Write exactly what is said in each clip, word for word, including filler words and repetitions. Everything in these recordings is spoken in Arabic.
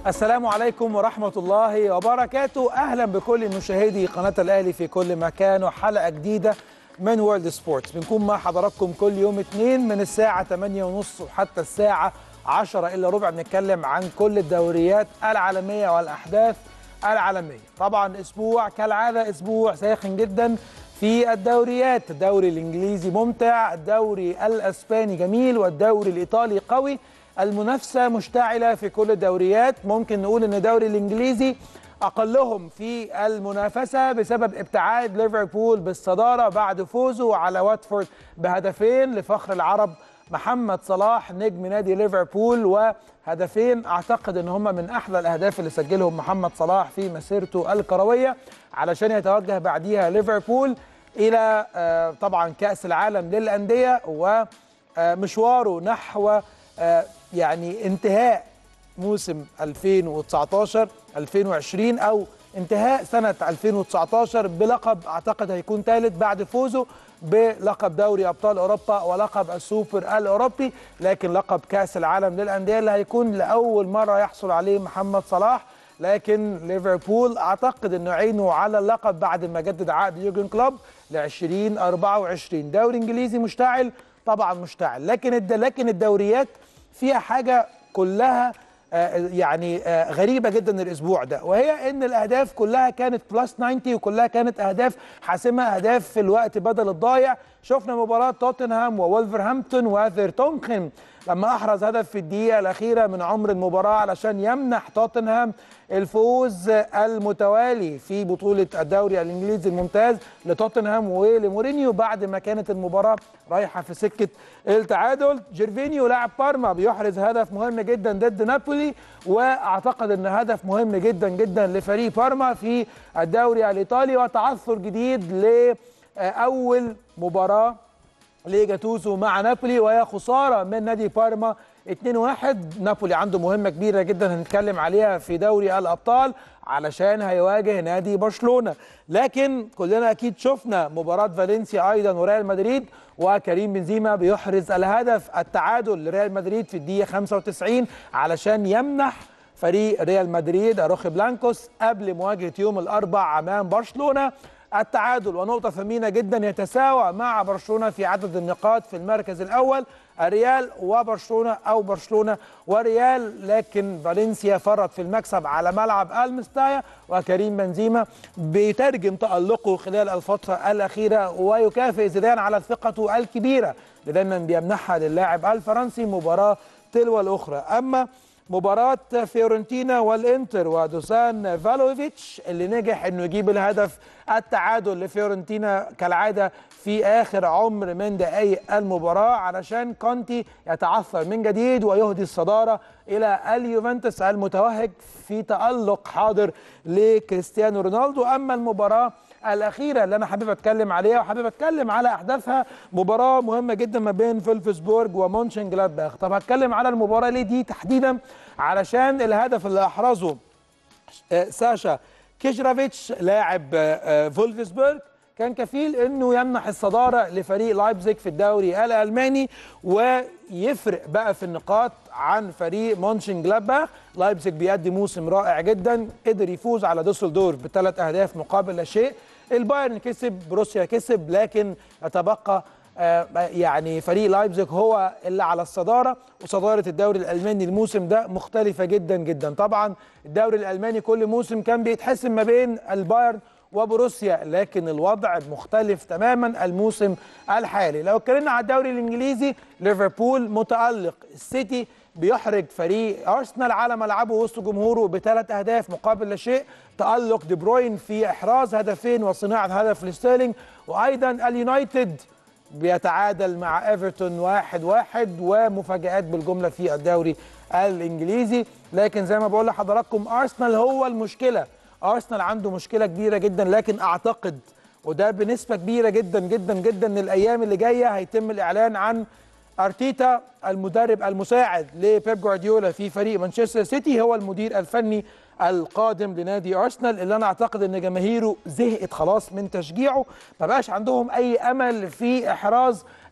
السلام عليكم ورحمة الله وبركاته. أهلا بكل مشاهدي قناة الأهلي في كل مكان وحلقة جديدة من وورلد سبورتس. بنكون مع حضراتكم كل يوم اثنين من الساعة ثمانية وثلاثين وحتى الساعة عشرة إلا ربع. بنتكلم عن كل الدوريات العالمية والأحداث العالمية. طبعا أسبوع كالعادة أسبوع ساخن جدا في الدوريات. الدوري الإنجليزي ممتع، الدوري الأسباني جميل، والدوري الإيطالي قوي. المنافسة مشتعلة في كل الدوريات. ممكن نقول ان الدوري الانجليزي اقلهم في المنافسة بسبب ابتعاد ليفربول بالصدارة بعد فوزه على واتفورد بهدفين لفخر العرب محمد صلاح نجم نادي ليفربول، وهدفين اعتقد ان هم من احلى الاهداف اللي سجلهم محمد صلاح في مسيرته الكروية، علشان يتوجه بعديها ليفربول الى طبعا كأس العالم للأندية ومشواره نحو يعني انتهاء موسم ألفين وتسعتاشر ألفين وعشرين او انتهاء سنة ألفين وتسعتاشر بلقب اعتقد هيكون ثالث بعد فوزه بلقب دوري ابطال اوروبا ولقب السوبر الاوروبي، لكن لقب كأس العالم للأندية اللي هيكون لاول مرة يحصل عليه محمد صلاح. لكن ليفربول اعتقد انه عينه على اللقب بعد ما جدد عقد يورجن كلوب ل ألفين وأربعة وعشرين. دوري انجليزي مشتعل طبعا مشتعل، لكن الد... لكن الدوريات فيها حاجة كلها آه يعني آه غريبة جدا الأسبوع ده، وهي إن الأهداف كلها كانت بلس تسعين وكلها كانت أهداف حاسمة، أهداف في الوقت بدل الضايع. شفنا مباراة توتنهام وولفرهامبتون وفيرتونخن لما أحرز هدف في الدقيقة الأخيرة من عمر المباراة علشان يمنح توتنهام الفوز المتوالي في بطولة الدوري الإنجليزي الممتاز لتوتنهام ولمورينيو بعد ما كانت المباراة رايحة في سكة التعادل. جيرفينيو لاعب بارما بيحرز هدف مهم جدا ضد نابولي، واعتقد ان هدف مهم جدا جدا لفريق بارما في الدوري الإيطالي، وتعثر جديد لأول مباراة لجاتوزو مع نابولي، وهي خسارة من نادي بارما اتنين واحد. نابولي عنده مهمة كبيرة جدا هنتكلم عليها في دوري الأبطال علشان هيواجه نادي برشلونة، لكن كلنا أكيد شفنا مباراة فالنسيا أيضا وريال مدريد، وكريم بنزيما بيحرز الهدف التعادل لريال مدريد في الدقيقة خمسة وتسعين علشان يمنح فريق ريال مدريد روخي بلانكوس قبل مواجهة يوم الأربع أمام برشلونة التعادل ونقطة ثمينة جدا، يتساوى مع برشلونة في عدد النقاط في المركز الأول الريال وبرشلونة أو برشلونة وريال، لكن فالنسيا فرط في المكسب على ملعب المستايا، وكريم بنزيما بيترجم تألقه خلال الفترة الأخيرة ويكافئ زيدان على ثقته الكبيرة اللي دايما بيمنحها للاعب الفرنسي مباراة تلو الأخرى. أما مباراة فيورنتينا والإنتر ودوسان فالوفيتش اللي نجح انه يجيب الهدف التعادل لفيورنتينا كالعادة في آخر عمر من دقائق المباراة علشان كونتي يتعثر من جديد ويهدي الصدارة إلى اليوفنتوس المتوهج في تألق حاضر لكريستيانو رونالدو. أما المباراة الأخيرة اللي أنا حابب أتكلم عليها وحابب أتكلم على أحداثها، مباراة مهمة جدا ما بين فولفسبورج ومونشن جلادباخ. طب هتكلم على المباراة ليه دي تحديدا؟ علشان الهدف اللي أحرزه ساشا كيشرافيتش لاعب فولفسبورج كان كفيل انه يمنح الصداره لفريق لايبزيج في الدوري الالماني ويفرق بقى في النقاط عن فريق مونشن جلادباخ. لايبزيج بيقدم موسم رائع جدا، قدر يفوز على دوسلدورف بثلاث اهداف مقابل لا شيء. البايرن كسب، بروسيا كسب، لكن يتبقى آه يعني فريق لايبزيج هو اللي على الصداره، وصداره الدوري الالماني الموسم ده مختلفه جدا جدا. طبعا الدوري الالماني كل موسم كان بيتحسم ما بين البايرن وبروسيا، لكن الوضع مختلف تماما الموسم الحالي. لو اتكلمنا على الدوري الانجليزي، ليفربول متألق، السيتي بيحرج فريق ارسنال على ملعبه وسط جمهوره بثلاث اهداف مقابل لا شيء، تألق دي بروين في احراز هدفين وصناعه هدف لستيرلينج، وايضا اليونايتد بيتعادل مع ايفرتون واحد واحد، ومفاجآت بالجمله في الدوري الانجليزي. لكن زي ما بقول لحضراتكم ارسنال هو المشكله، ارسنال عنده مشكله كبيره جدا، لكن اعتقد وده بنسبه كبيره جدا جدا جدا ان الايام اللي جايه هيتم الاعلان عن ارتيتا المدرب المساعد لبيب جوارديولا في فريق مانشستر سيتي هو المدير الفني القادم لنادي ارسنال، اللي انا اعتقد ان جماهيره زهقت خلاص من تشجيعه، ما بقاش عندهم اي امل في احراز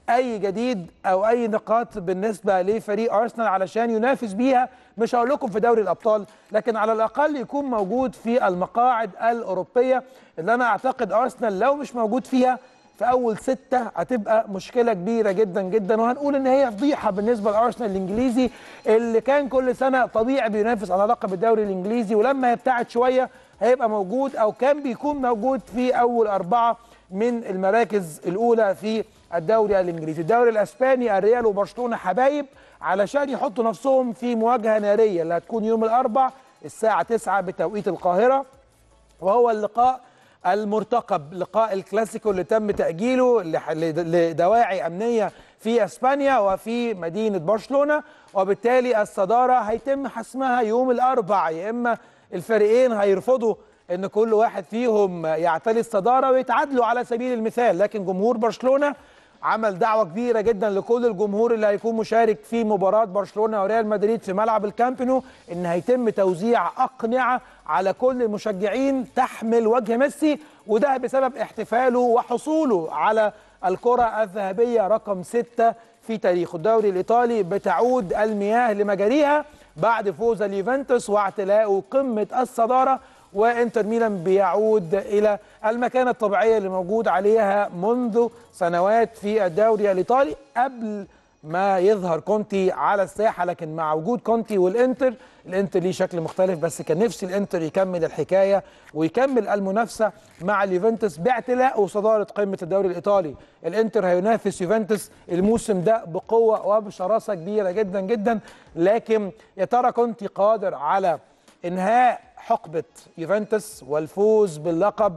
اي جديد او اي نقاط بالنسبه لفريق ارسنال علشان ينافس بيها، مش هقول لكم في دوري الابطال، لكن على الاقل يكون موجود في المقاعد الاوروبيه، اللي انا اعتقد ارسنال لو مش موجود فيها في اول سته هتبقى مشكله كبيره جدا جدا، وهنقول ان هي فضيحه بالنسبه لارسنال الانجليزي اللي كان كل سنه طبيعي بينافس على لقب الدوري الانجليزي، ولما يبتعد شويه هيبقى موجود او كان بيكون موجود في اول اربعه من المراكز الاولى في الدوري الانجليزي. الدوري الاسباني الريال وبرشلونه حبايب علشان يحطوا نفسهم في مواجهه ناريه اللي هتكون يوم الاربع الساعه تسعة بتوقيت القاهره، وهو اللقاء المرتقب، لقاء الكلاسيكو اللي تم تأجيله لدواعي أمنية في أسبانيا وفي مدينة برشلونة، وبالتالي الصدارة هيتم حسمها يوم الأربع. يا إما الفريقين هيرفضوا إن كل واحد فيهم يعتلي الصدارة ويتعادلوا على سبيل المثال، لكن جمهور برشلونة عمل دعوة كبيرة جدا لكل الجمهور اللي هيكون مشارك في مباراة برشلونة وريال مدريد في ملعب الكامب نو إن هيتم توزيع أقنعة على كل المشجعين تحمل وجه ميسي، وده بسبب احتفاله وحصوله على الكرة الذهبية رقم ستة في تاريخه. الدوري الإيطالي بتعود المياه لمجاريها بعد فوز اليوفنتوس واعتلاءه قمة الصدارة، وانتر ميلان بيعود الى المكانه الطبيعيه اللي موجود عليها منذ سنوات في الدوري الايطالي قبل ما يظهر كونتي على الساحه. لكن مع وجود كونتي والانتر، الانتر ليه شكل مختلف، بس كان نفسي الانتر يكمل الحكايه ويكمل المنافسه مع اليوفنتوس باعتلاء صداره قمه الدوري الايطالي. الانتر هينافس يوفنتوس الموسم ده بقوه وبشراسه كبيره جدا جدا، لكن يا ترى كونتي قادر على انهاء حقبة يوفنتوس والفوز باللقب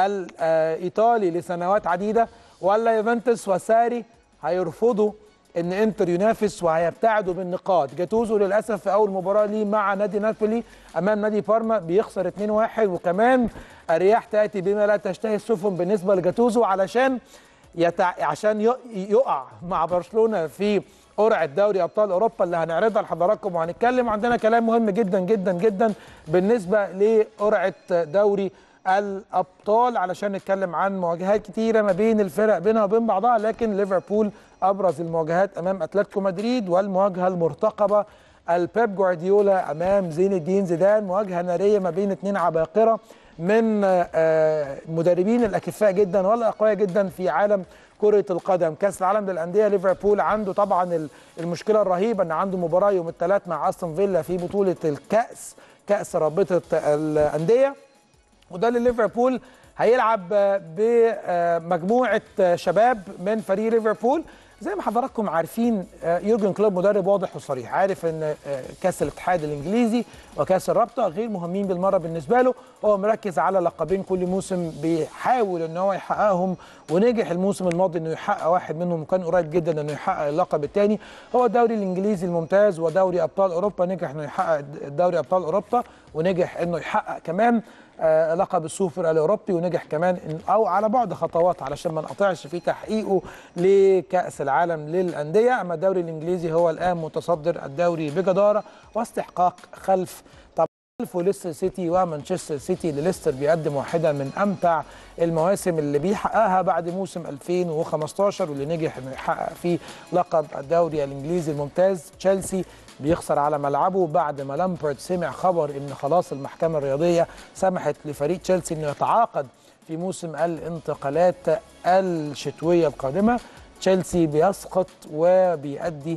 الإيطالي لسنوات عديدة، ولا يوفنتوس وساري هيرفضوا ان انتر ينافس وهيبتعدوا بالنقاط؟ جاتوزو للاسف في اول مباراه ليه مع نادي نابولي امام نادي بارما بيخسر اتنين واحد، وكمان الرياح تاتي بما لا تشتهي السفن بالنسبه لجاتوزو علشان يتع... عشان يقع مع برشلونه في قرعه دوري ابطال اوروبا اللي هنعرضها لحضراتكم، وهنتكلم عندنا كلام مهم جدا جدا جدا بالنسبه لقرعه دوري الابطال علشان نتكلم عن مواجهات كتيره ما بين الفرق بينها وبين بعضها، لكن ليفربول ابرز المواجهات امام اتلتيكو مدريد، والمواجهه المرتقبه البيب جوارديولا امام زين الدين زيدان، مواجهه ناريه ما بين اثنين عباقره من مدربين الاكفاء جدا والاقوياء جدا في عالم كرة القدم. كأس العالم للأندية ليفربول عنده طبعا المشكلة الرهيبة أن عنده مباراة يوم الثلاث مع أستون فيلا في بطولة الكأس، كأس رابطة الأندية، وده اللي ليفربول هيلعب بمجموعة شباب من فريق ليفربول. زي ما حضراتكم عارفين يورجن كلوب مدرب واضح وصريح، عارف ان كاس الاتحاد الانجليزي وكاس الرابطه غير مهمين بالمره بالنسبه له، هو مركز على لقبين كل موسم بيحاول ان هو يحققهم، ونجح الموسم الماضي انه يحقق واحد منهم وكان قريب جدا انه يحقق اللقب الثاني، هو الدوري الانجليزي الممتاز ودوري ابطال اوروبا. نجح انه يحقق دوري ابطال اوروبا، ونجح انه يحقق كمان آه لقب السوبر الاوروبي، ونجح كمان إن او على بعد خطوات علشان ما نقطعش في تحقيقه لكاس العالم للانديه. اما الدوري الانجليزي هو الان متصدر الدوري بجداره واستحقاق خلف طبعا خلفه ليستر سيتي ومانشستر سيتي، اللي ليستر بيقدم واحده من امتع المواسم اللي بيحققها بعد موسم ألفين وخمستاشر واللي نجح انه يحقق فيه لقب الدوري الانجليزي الممتاز. تشيلسي بيخسر على ملعبه بعد ما لامبرد سمع خبر ان خلاص المحكمه الرياضيه سمحت لفريق تشيلسي انه يتعاقد في موسم الانتقالات الشتويه القادمه. تشيلسي بيسقط وبيؤدي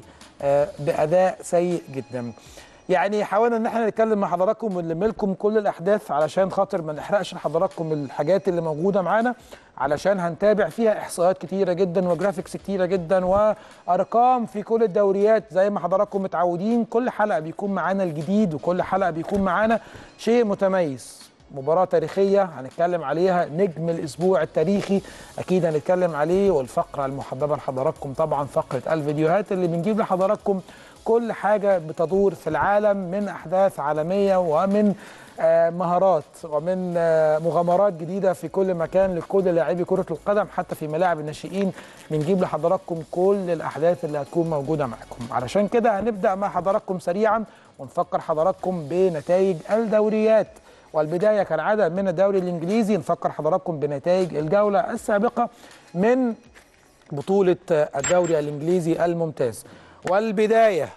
باداء سيء جدا. يعني حاولنا ان احنا نتكلم مع حضراتكم ونلم لكم كل الاحداث علشان خاطر ما نحرقش لحضراتكم الحاجات اللي موجوده معانا، علشان هنتابع فيها احصائيات كتيره جدا وجرافيكس كتيره جدا وارقام في كل الدوريات زي ما حضراتكم متعودين. كل حلقه بيكون معانا الجديد، وكل حلقه بيكون معانا شيء متميز. مباراه تاريخيه هنتكلم عليها، نجم الاسبوع التاريخي اكيد هنتكلم عليه، والفقره المحببه لحضراتكم طبعا فقره الفيديوهات اللي بنجيب لحضراتكم كل حاجة بتدور في العالم من أحداث عالمية ومن آه مهارات ومن آه مغامرات جديدة في كل مكان لكل لاعبي كرة القدم، حتى في ملاعب الناشئين بنجيب لحضراتكم كل الأحداث اللي هتكون موجودة معكم. علشان كده هنبدأ مع حضراتكم سريعا ونفكر حضراتكم بنتائج الدوريات، والبداية كالعادة من الدوري الإنجليزي. نفكر حضراتكم بنتائج الجولة السابقة من بطولة الدوري الإنجليزي الممتاز. والبداية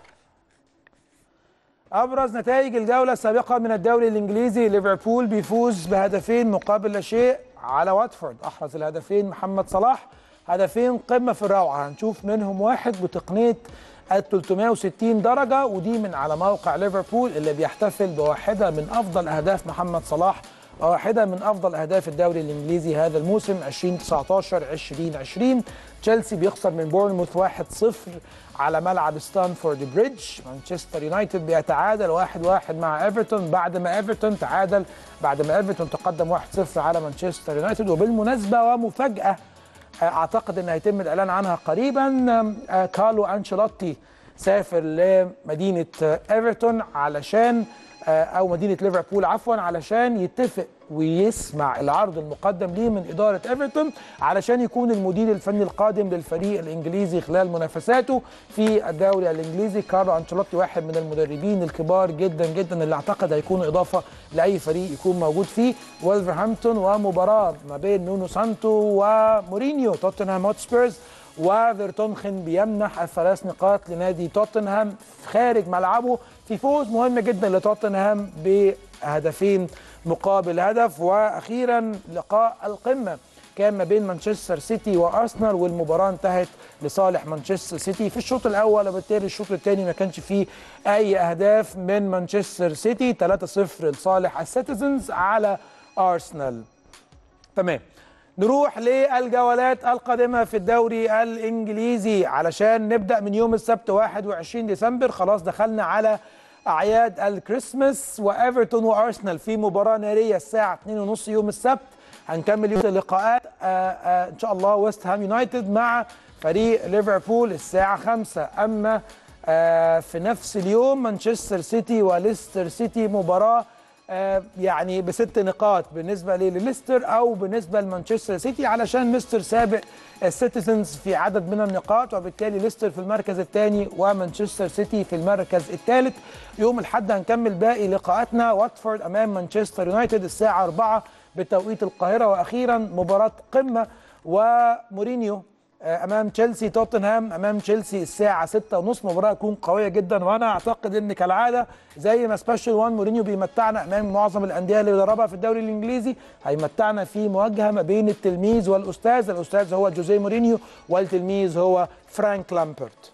أبرز نتائج الجولة السابقة من الدوري الإنجليزي: ليفربول بيفوز بهدفين مقابل لا شيء على واتفورد. أحرز الهدفين محمد صلاح، هدفين قمة في الروعة، هنشوف منهم واحد بتقنية ال ثلاثمائة وستين درجة، ودي من على موقع ليفربول اللي بيحتفل بواحدة من أفضل أهداف محمد صلاح وواحدة من أفضل أهداف الدوري الإنجليزي هذا الموسم ألفين وتسعطاشر ألفين وعشرين. تشيلسي بيخسر من بورنموث واحد صفر على ملعب ستانفورد بريدج. مانشستر يونايتد بيتعادل واحد واحد مع ايفرتون بعد ما ايفرتون تعادل بعد ما ايفرتون تقدم واحد صفر على مانشستر يونايتد. وبالمناسبة ومفاجأة اعتقد ان هيتم الاعلان عنها قريبا، كارلو انشيلوتي سافر لمدينة ايفرتون علشان او مدينة ليفربول عفوا علشان يتفق ويسمع العرض المقدم ليه من إدارة ايفرتون علشان يكون المدير الفني القادم للفريق الإنجليزي خلال منافساته في الدوري الإنجليزي. كارلو أنشيلوتي واحد من المدربين الكبار جدا جدا اللي أعتقد هيكون إضافة لأي فريق يكون موجود فيه. وولفرهامبتون ومباراة ما بين نونو سانتو ومورينيو. توتنهام هوتسبيرز وفيرتونخن بيمنح الثلاث نقاط لنادي توتنهام خارج ملعبه في فوز مهم جدا لتوتنهام بهدفين مقابل هدف. واخيرا لقاء القمه كان ما بين مانشستر سيتي وارسنال، والمباراه انتهت لصالح مانشستر سيتي في الشوط الاول، وبالتالي الشوط الثاني ما كانش فيه اي اهداف من مانشستر سيتي. ثلاثة صفر لصالح السيتيزنز على ارسنال. تمام، نروح للجولات القادمة في الدوري الإنجليزي علشان نبدأ من يوم السبت واحد وعشرين ديسمبر. خلاص دخلنا على أعياد الكريسماس، وإيفرتون وأرسنال في مباراة نارية الساعة اتنين وثلاثين يوم السبت. هنكمل يوم اللقاءات آآ آآ إن شاء الله ويست هام يونايتد مع فريق ليفربول الساعة خمسة. أما في نفس اليوم مانشستر سيتي وليستر سيتي، مباراة يعني بست نقاط بالنسبة لليستر أو بالنسبة لمانشستر سيتي علشان ليستر سابق السيتيزنز في عدد من النقاط، وبالتالي ليستر في المركز الثاني ومانشستر سيتي في المركز الثالث. يوم الأحد هنكمل باقي لقاءاتنا: واتفورد أمام مانشستر يونايتد الساعة أربعة بتوقيت القاهرة. وأخيرا مباراة قمة ومورينيو امام تشيلسي. توتنهام امام تشيلسي الساعه ستة وثلاثين. مباراه تكون قويه جدا، وانا اعتقد ان كالعاده زي ما سبيشال وان مورينيو بيمتعنا امام معظم الانديه اللي بيدربها في الدوري الانجليزي، هيمتعنا في مواجهه ما بين التلميذ والاستاذ. الاستاذ هو جوزيه مورينيو والتلميذ هو فرانك لامبرت.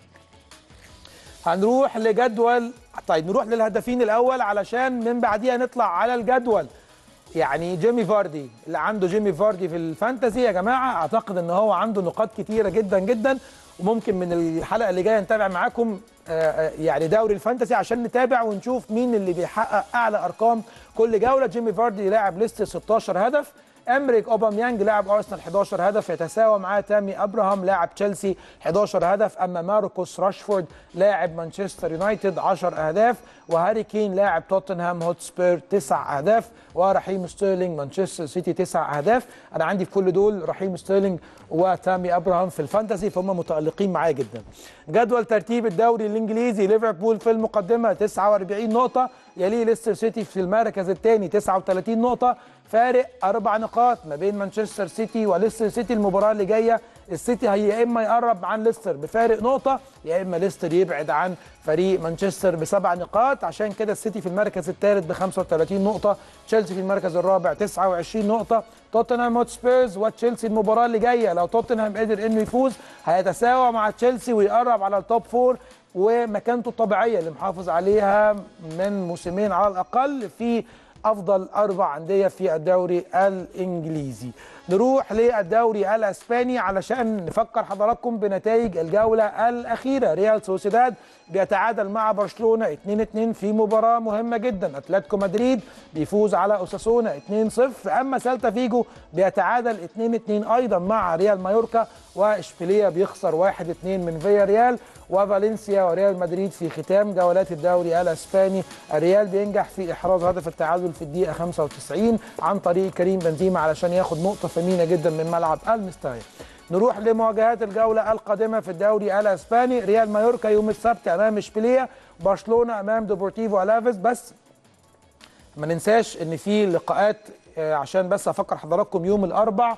هنروح لجدول، طيب نروح للهدافين الاول علشان من بعديها نطلع على الجدول. يعني جيمي فاردي، اللي عنده جيمي فاردي في الفانتسي يا جماعه اعتقد ان هو عنده نقاط كتيره جدا جدا، وممكن من الحلقه اللي جايه نتابع معاكم يعني دوري الفانتسي عشان نتابع ونشوف مين اللي بيحقق اعلى ارقام كل جوله. جيمي فاردي لاعب ليستر ستاشر هدف، امريك اوباميانج لاعب ارسنال حداشر هدف، يتساوى معاه تامي ابراهام لاعب تشيلسي حداشر هدف. اما ماركوس راشفورد لاعب مانشستر يونايتد عشر اهداف، وهاري كين لاعب توتنهام هوتسبير تسع اهداف، ورحيم ستيرلينج مانشستر سيتي تسع اهداف. انا عندي في كل دول رحيم ستيرلينج وتامي ابراهام في الفانتسي، فهم متالقين معايا جدا. جدول ترتيب الدوري الانجليزي: ليفربول في المقدمه تسعة وأربعين نقطه، يليه ليستر سيتي في المركز الثاني تسعة وثلاثين نقطه، فارق اربع نقاط ما بين مانشستر سيتي وليستر سيتي. المباراه اللي جايه السيتي هي يا اما يقرب عن ليستر بفارق نقطه، يا اما ليستر يبعد عن فريق مانشستر بسبع نقاط. عشان كده السيتي في المركز الثالث ب خمسة وثلاثين نقطه، تشيلسي في المركز الرابع تسعة وعشرين نقطه. توتنهام هوتسبيرز وتشيلسي المباراه اللي جايه لو توتنهام قدر انه يفوز هيتساوى مع تشيلسي ويقرب على التوب فور ومكانته الطبيعيه اللي محافظ عليها من موسمين على الاقل في افضل اربع انديه في الدوري الانجليزي. نروح للدوري الاسباني علشان نفكر حضراتكم بنتائج الجوله الاخيره. ريال سوسيداد بيتعادل مع برشلونه اتنين اتنين في مباراه مهمه جدا. اتلتيكو مدريد بيفوز على اوساسونا اتنين صفر. اما سيلتا فيجو بيتعادل اتنين اتنين ايضا مع ريال مايوركا، واشبيليه بيخسر واحد اتنين من فيا ريال. وفالنسيا وريال مدريد في ختام جولات الدوري الاسباني. الريال بينجح في احراز هدف التعادل في الدقيقه خمسة وتسعين عن طريق كريم بنزيما علشان ياخد نقطه ثمينه جدا من ملعب المستايا. نروح لمواجهات الجوله القادمه في الدوري الاسباني. ريال مايوركا يوم السبت امام اشبيليه، برشلونه امام ديبورتيفو الافيس. بس ما ننساش ان في لقاءات عشان بس افكر حضراتكم يوم الاربع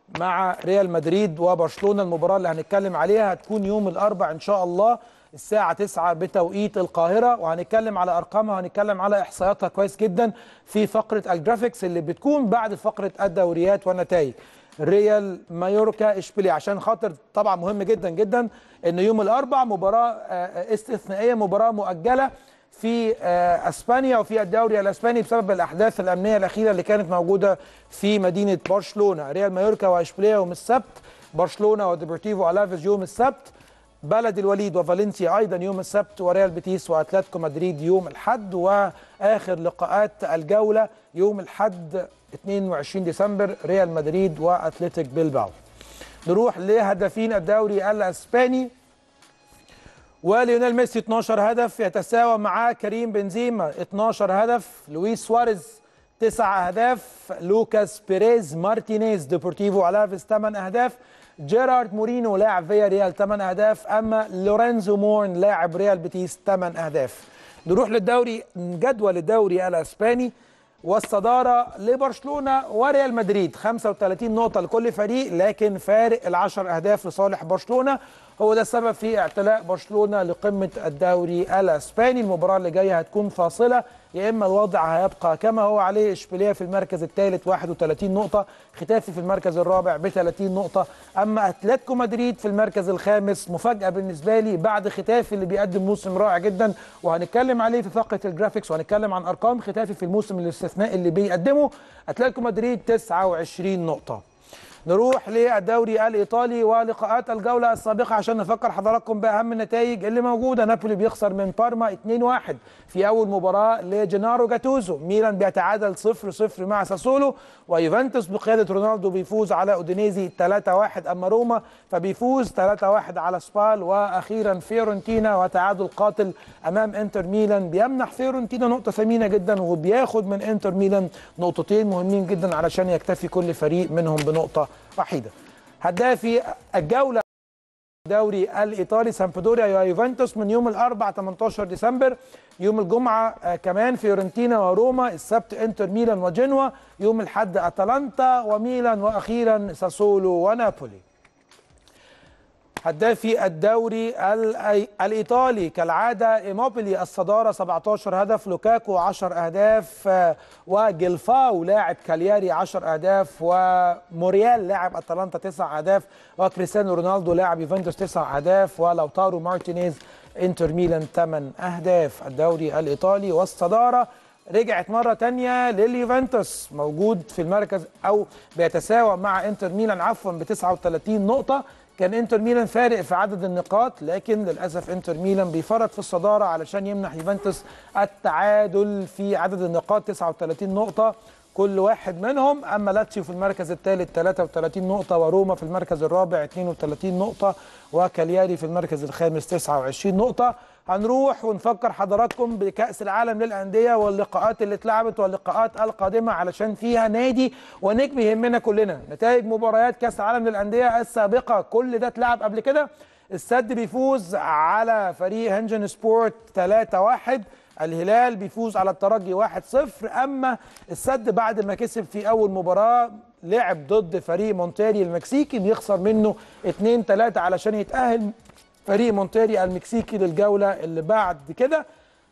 مع ريال مدريد وبرشلونه. المباراه اللي هنتكلم عليها هتكون يوم الاربعاء ان شاء الله الساعه تسعة بتوقيت القاهره، وهنتكلم على ارقامها وهنتكلم على احصائياتها كويس جدا في فقره الجرافيكس اللي بتكون بعد فقره الدوريات والنتائج. ريال مايوركا اشبيليه، عشان خاطر طبعا مهم جدا جدا ان يوم الاربعاء مباراه استثنائيه، مباراه مؤجله في اسبانيا وفي الدوري الاسباني بسبب الاحداث الامنيه الاخيره اللي كانت موجوده في مدينه برشلونه. ريال مايوركا واشبيليه يوم السبت، برشلونه وديبورتيفو الافيز يوم السبت، بلد الوليد وفالنسيا ايضا يوم السبت، وريال بيتيس واتلتيكو مدريد يوم الاحد. واخر لقاءات الجوله يوم الاحد اثنين وعشرين ديسمبر ريال مدريد واتلتيك بيلباو. نروح لهدافين الدوري الاسباني. وليونيل ميسي اثناشر هدف يتساوى مع كريم بنزيما اثناشر هدف، لويس سواريز تسع اهداف، لوكاس بيريز مارتينيز ديبورتيفو الافيز ثمان اهداف، جيرارد مورينو لاعب فيا ريال ثمان اهداف، اما لورينزو مورن لاعب ريال بيتيس ثمان اهداف. نروح للدوري، جدول الدوري الاسباني والصداره لبرشلونه وريال مدريد خمسة وثلاثين نقطه لكل فريق، لكن فارق العشر اهداف لصالح برشلونه هو ده السبب في اعتلاء برشلونه لقمه الدوري الاسباني. المباراه اللي جايه هتكون فاصله، يا اما الوضع هيبقى كما هو عليه، اشبيليه في المركز الثالث واحد وثلاثين نقطه، ختافي في المركز الرابع ب ثلاثين نقطه، اما اتلتيكو مدريد في المركز الخامس. مفاجاه بالنسبه لي بعد ختافي اللي بيقدم موسم رائع جدا وهنتكلم عليه في فقره الجرافيكس وهنتكلم عن ارقام ختافي في الموسم الاستثنائي اللي بيقدمه، اتلتيكو مدريد تسعة وعشرين نقطه. نروح للدوري الايطالي ولقاءات الجوله السابقه عشان نفكر حضراتكم باهم النتائج اللي موجوده. نابولي بيخسر من بارما اثنين واحد في اول مباراه لجينارو جاتوزو، ميلان بيتعادل صفر صفر مع ساسولو، ويوفنتوس بقياده رونالدو بيفوز على اودينيزي ثلاثة واحد، اما روما فبيفوز ثلاثة واحد على سبال، واخيرا فيورنتينا وتعادل قاتل امام انتر ميلان بيمنح فيورنتينا نقطه ثمينه جدا وبياخد من انتر ميلان نقطتين مهمين جدا علشان يكتفي كل فريق منهم بنقطه وحيده. هدافي الجوله الدوري الايطالي سامبدوريا ويوفنتوس من يوم الاربعاء ثمانية عشر ديسمبر، يوم الجمعه آه كمان فيورنتينا وروما، السبت انتر ميلان وجنوا، يوم الاحد اتلانتا وميلان، واخيرا ساسولو ونابولي. هدافي الدوري الايطالي كالعاده ايموبيلي الصداره سبعة عشر هدف، لوكاكو عشر اهداف، وجلفاو لاعب كالياري عشر اهداف، وموريال لاعب اتلانتا تسع اهداف، وكريستيانو رونالدو لاعب يوفنتوس تسع اهداف، ولوتارو مارتينيز انتر ميلان ثمان اهداف. الدوري الايطالي والصداره رجعت مره ثانيه لليوفنتوس، موجود في المركز او بيتساوى مع انتر ميلان عفوا ب تسعة وثلاثين نقطه. كان انتر ميلان فارق في عدد النقاط، لكن للاسف انتر ميلان بيفرط في الصداره علشان يمنح يوفنتوس التعادل في عدد النقاط تسعة وثلاثين نقطه كل واحد منهم، اما لاتسيو في المركز الثالث ثلاثة وثلاثين نقطه، وروما في المركز الرابع اثنين وثلاثين نقطه، وكالياري في المركز الخامس تسعة وعشرين نقطه. هنروح ونفكر حضراتكم بكأس العالم للأندية واللقاءات اللي اتلعبت واللقاءات القادمة علشان فيها نادي ونجم يهمنا كلنا. نتائج مباريات كأس العالم للأندية السابقة كل ده اتلعب قبل كده. السد بيفوز على فريق هنجن سبورت ثلاثة واحد، الهلال بيفوز على الترجي واحد صفر، أما السد بعد ما كسب في أول مباراة لعب ضد فريق مونتيري المكسيكي بيخسر منه اثنين ثلاثة علشان يتأهل فريق مونتيري المكسيكي للجولة اللي بعد كده.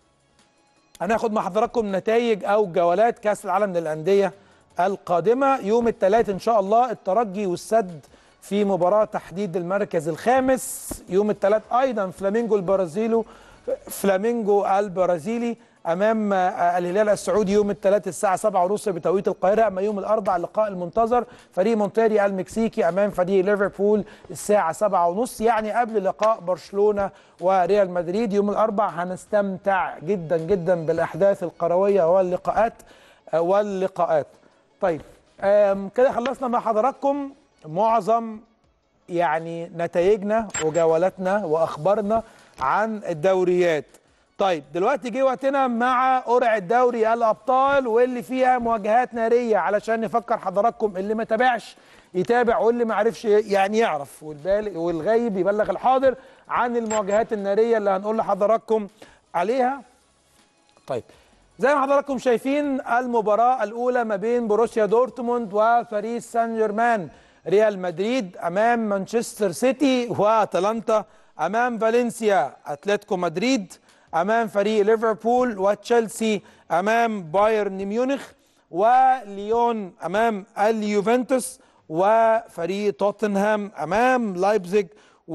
هناخد مع حضراتكم نتائج أو جولات كأس العالم للأندية القادمة. يوم الثلاث إن شاء الله الترجي والسد في مباراة تحديد المركز الخامس. يوم الثلاث أيضا فلامينجو البرازيلي فلامينجو البرازيلي امام الهلال السعودي يوم الثلاث الساعه سبعة ونص بتوقيت القاهره، اما يوم الاربعاء اللقاء المنتظر فريق مونتيري المكسيكي امام فريق ليفربول الساعه سبعة ونص، يعني قبل لقاء برشلونه وريال مدريد يوم الاربعاء. هنستمتع جدا جدا بالاحداث الكرويه واللقاءات واللقاءات. طيب كده خلصنا مع حضراتكم معظم يعني نتائجنا وجولاتنا واخبارنا عن الدوريات. طيب دلوقتي جه وقتنا مع قرعه دوري الابطال واللي فيها مواجهات ناريه علشان نفكر حضراتكم اللي ما تابعش يتابع واللي ما عرفش يعني يعرف، والغايب يبلغ الحاضر عن المواجهات الناريه اللي هنقول لحضراتكم عليها. طيب زي ما حضراتكم شايفين المباراه الاولى ما بين بروسيا دورتموند وباريس سان جيرمان. ريال مدريد امام مانشستر سيتي، واتلانتا امام فالنسيا، اتلتيكو مدريد امام فريق ليفربول، وتشيلسي امام بايرن ميونخ، وليون امام اليوفنتوس، وفريق توتنهام امام لايبزيج،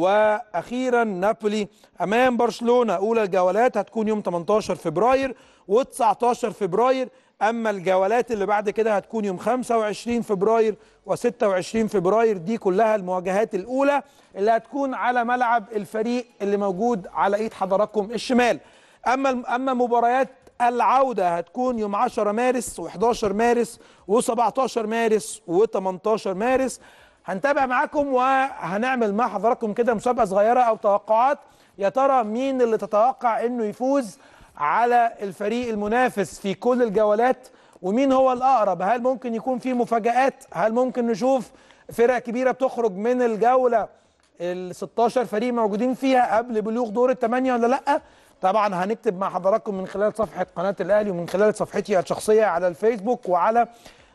واخيرا نابولي امام برشلونه. اولى الجولات هتكون يوم تمنتاشر فبراير وتسعتاشر فبراير، اما الجولات اللي بعد كده هتكون يوم خمسة وعشرين فبراير وستة وعشرين فبراير. دي كلها المواجهات الاولى اللي هتكون على ملعب الفريق اللي موجود على ايد حضراتكم الشمال. اما اما مباريات العوده هتكون يوم عشرة مارس وحداشر مارس وسبعتاشر مارس وتمنتاشر مارس. هنتابع معاكم وهنعمل مع حضراتكم كده مسابقه صغيره او توقعات، يا ترى مين اللي تتوقع انه يفوز على الفريق المنافس في كل الجولات، ومين هو الاقرب. هل ممكن يكون في مفاجآت؟ هل ممكن نشوف فرق كبيره بتخرج من الجوله ال ستاشر فريق موجودين فيها قبل بلوغ دور الثمانيه ولا لا؟ طبعا هنكتب مع حضراتكم من خلال صفحه قناه الاهلي ومن خلال صفحتي الشخصيه على الفيسبوك وعلى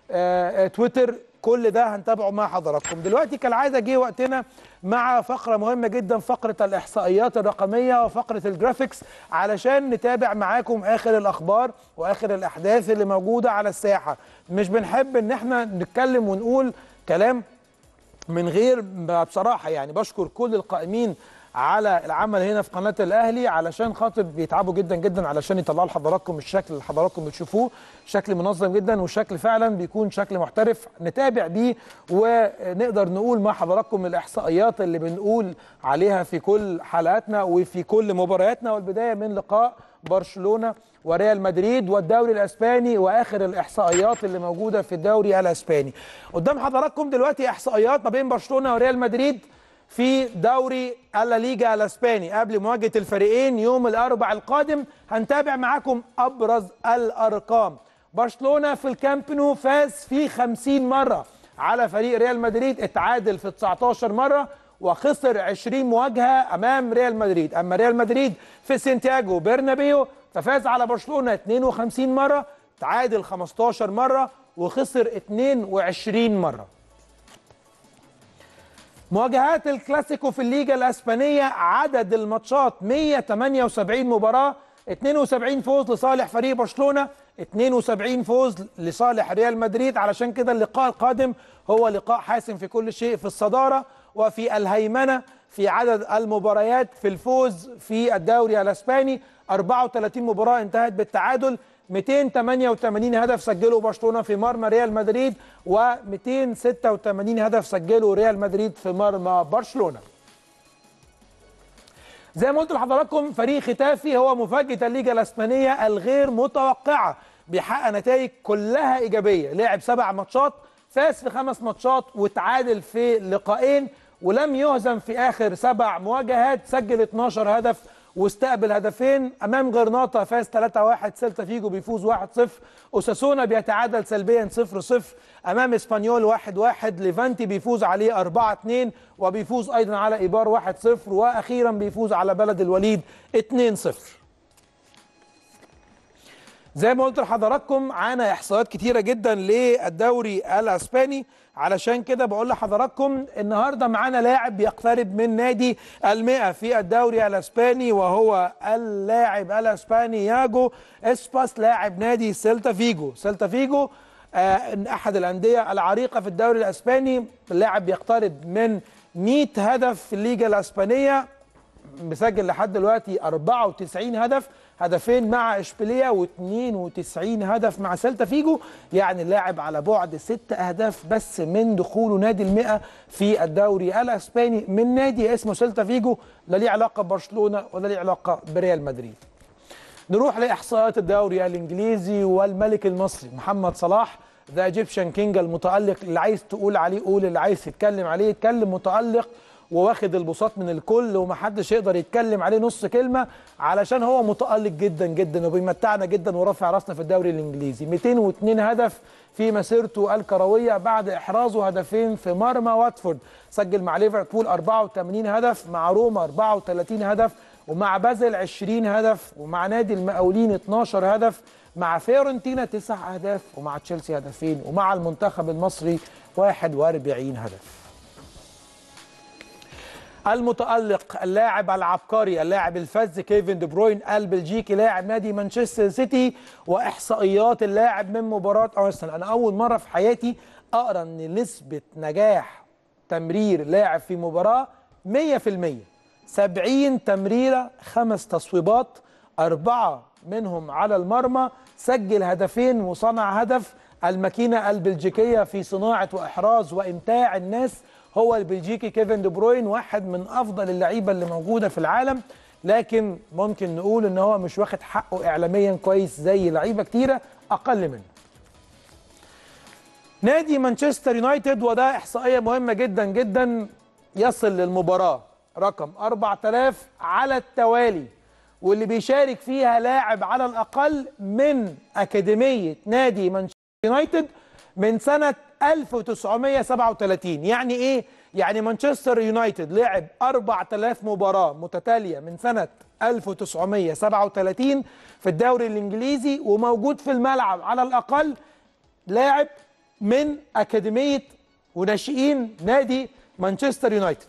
آه تويتر. كل ده هنتابعه مع حضراتكم. دلوقتي كالعاده جه وقتنا مع فقره مهمه جدا، فقره الاحصائيات الرقميه وفقره الجرافيكس، علشان نتابع معاكم اخر الاخبار واخر الاحداث اللي موجوده على الساحه. مش بنحب ان احنا نتكلم ونقول كلام من غير بصراحه، يعني بشكر كل القائمين على العمل هنا في قناه الاهلي، علشان خاطر بيتعبوا جدا جدا علشان يطلعوا لحضراتكم الشكل اللي حضراتكم بتشوفوه، شكل منظم جدا وشكل فعلا بيكون شكل محترف نتابع بيه ونقدر نقول مع حضراتكم الاحصائيات اللي بنقول عليها في كل حلقاتنا وفي كل مبارياتنا، والبدايه من لقاء برشلونه وريال مدريد والدوري الاسباني واخر الاحصائيات اللي موجوده في الدوري الاسباني. قدام حضراتكم دلوقتي احصائيات ما بين برشلونه وريال مدريد في دوري الليجا الاسباني قبل مواجهه الفريقين يوم الاربعاء القادم. هنتابع معاكم ابرز الارقام. برشلونه في الكامب نو فاز في خمسين مره على فريق ريال مدريد، اتعادل في تسعتاشر مره وخسر عشرين مواجهه امام ريال مدريد. اما ريال مدريد في سانتياغو برنابيو ففاز على برشلونه اتنين وخمسين مره، تعادل خمستاشر مره وخسر اتنين وعشرين مره. مواجهات الكلاسيكو في الليجا الاسبانيه، عدد الماتشات مية وتمانية وسبعين مباراه، اتنين وسبعين فوز لصالح فريق برشلونه، اتنين وسبعين فوز لصالح ريال مدريد. علشان كده اللقاء القادم هو لقاء حاسم في كل شيء، في الصداره وفي الهيمنه في عدد المباريات، في الفوز في الدوري الاسباني. اربعة وتلاتين مباراه انتهت بالتعادل، ميتين وتمانية وتمانين هدف سجله برشلونه في مرمى ريال مدريد، وميتين وستة وتمانين هدف سجله ريال مدريد في مرمى برشلونه. زي ما قلت لحضراتكم فريق ختافي هو مفاجاه الليجا الاسبانيه الغير متوقعه، بيحقق نتائج كلها ايجابيه، لعب سبع ماتشات، فاز في خمس ماتشات وتعادل في لقاءين، ولم يهزم في اخر سبع مواجهات، سجل اتناشر هدف واستقبل هدفين. امام غرناطه فاز تلاتة واحد، سيلتا فيجو بيفوز واحد صفر، اوساسونا بيتعادل سلبيا صفر صفر، امام اسبانيول واحد واحد، ليفانتي بيفوز عليه اربعة اتنين وبيفوز ايضا على ايبار واحد صفر، واخيرا بيفوز على بلد الوليد اتنين صفر. زي ما قلت لحضراتكم معانا احصائيات كتيره جدا للدوري الاسباني، علشان كده بقول لحضراتكم النهارده معانا لاعب بيقترب من نادي المئة في الدوري الاسباني، وهو اللاعب الاسباني ياجو اسباس، لاعب نادي سيلتا فيجو. سيلتا فيجو آه احد الانديه العريقه في الدوري الاسباني، اللاعب بيقترب من مية هدف في الليجا الاسبانيه، مسجل لحد دلوقتي اربعة وتسعين هدف، هدفين مع اشبيليه واثنين وتسعين هدف مع سيلتا فيجو، يعني اللاعب على بعد ست اهداف بس من دخوله نادي المئة في الدوري الاسباني من نادي اسمه سيلتا فيجو، لا ليه علاقه ببرشلونه ولا ليه علاقه بريال مدريد. نروح لاحصائيات الدوري الانجليزي والملك المصري محمد صلاح، ذا ايجيبشن كينج المتالق، اللي عايز تقول عليه قول، اللي عايز تتكلم عليه يتكلم، متالق وواخد البساط من الكل ومحدش يقدر يتكلم عليه نص كلمه، علشان هو متالق جدا جدا وبيمتعنا جدا ورافع راسنا في الدوري الانجليزي. ميتين واتنين هدف في مسيرته الكرويه بعد احرازه هدفين في مرمى واتفورد، سجل مع ليفربول اربعة وتمانين هدف، مع روما اربعة وتلاتين هدف، ومع بازل عشرين هدف، ومع نادي المقاولين اتناشر هدف، مع فيورنتينا تسع اهداف، ومع تشيلسي هدفين، ومع المنتخب المصري واحد واربعين هدف. المتألق اللاعب العبقري اللاعب الفذ كيفن دي بروين البلجيكي لاعب نادي مانشستر سيتي. واحصائيات اللاعب من مباراة ارسنال. انا اول مرة في حياتي اقرا ان نسبة نجاح تمرير لاعب في مباراة مية في المية. سبعين تمريرة، خمس تصويبات، أربعة منهم على المرمى، سجل هدفين وصنع هدف. الماكينة البلجيكية في صناعة وإحراز وإمتاع الناس هو البلجيكي كيفن دي بروين، واحد من أفضل اللعيبة اللي موجودة في العالم، لكن ممكن نقول إن هو مش واخد حقه إعلاميا كويس زي لعيبة كتيرة أقل منه. نادي مانشستر يونايتد، وده إحصائية مهمة جدا جدا، يصل للمباراة رقم أربعة آلاف على التوالي، واللي بيشارك فيها لاعب على الأقل من أكاديمية نادي مانشستر يونايتد من سنة ألف وتسعمية وسبعة وثلاثين. يعني إيه؟ يعني مانشستر يونايتد لعب أربعة آلاف مباراة متتالية من سنة ألف وتسعمية وسبعة وثلاثين في الدوري الإنجليزي، وموجود في الملعب على الأقل لاعب من أكاديمية وناشئين نادي مانشستر يونايتد.